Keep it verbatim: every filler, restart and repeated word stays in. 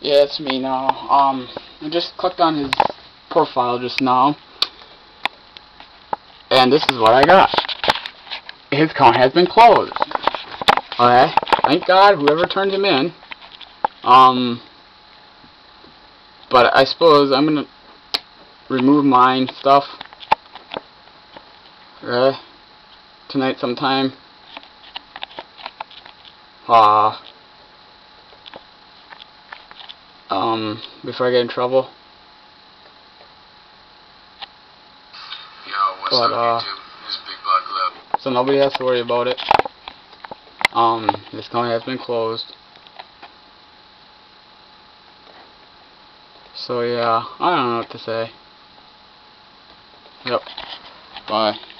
Yeah, it's me now. Um, I just clicked on his profile just now, and this is what I got. His account has been closed. Okay, thank God, whoever turned him in. Um, but I suppose I'm gonna remove mine stuff. Okay, tonight sometime. Ah. Um, before I get in trouble. Yo, what's but, up, uh, YouTube? This is Big Black Lip. So nobody has to worry about it. Um, this account has been closed. So yeah, I don't know what to say. Yep. Bye.